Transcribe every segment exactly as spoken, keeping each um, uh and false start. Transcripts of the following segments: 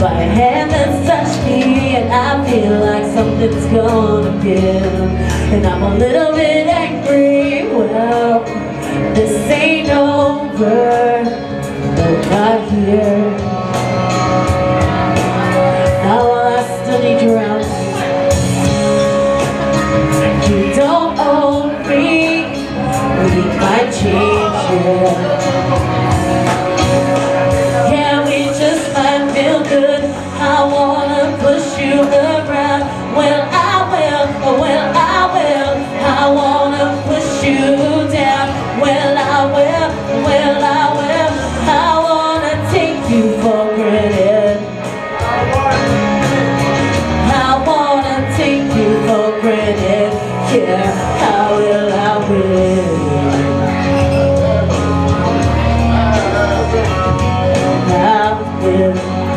My hand has touched me and I feel like something's gonna give. And I'm a little bit angry, well, this ain't over, no, not here. Now I still need your help. You don't own me, we might change it. Yeah, we just might feel good. I wanna push you around. Well, I will, well, I will. I wanna push you down. Well, I will, well, I will. I wanna take you for granted. I wanna take you for granted. Yeah, I will, I will. I will.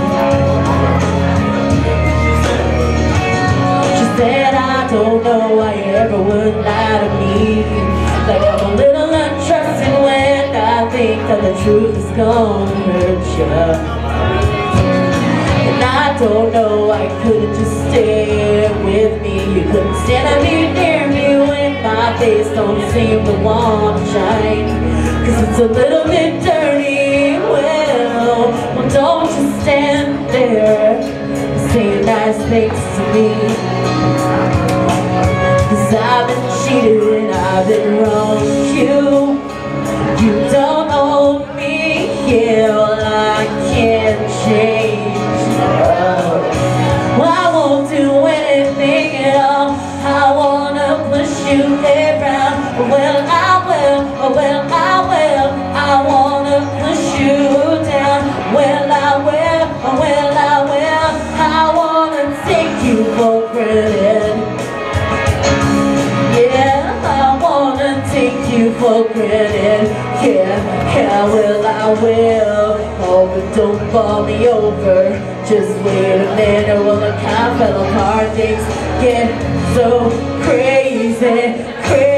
She said I don't know why you ever would lie to me. Like I'm a little untrusting when I think that the truth is gonna hurt you. And I don't know why you couldn't just stay with me. You couldn't stand up here near me when my face don't seem to want to shine. Cause it's a little bit dirty. Well, well don't you stand there saying nice things to me. Cause I've been cheated and I've been wrong. You, you don't own me. Yeah, well I can't change. Well, I won't do anything at all. I wanna push you around. Well, I will, well, I will. I wanna push you down. Well, I will, well, I will. I wanna take you for granted. Yeah, I wanna take you for granted. Yeah, yeah, well, I will. Oh, but don't fall me over. Just wait a minute while the car fell apart. Things get so crazy, crazy.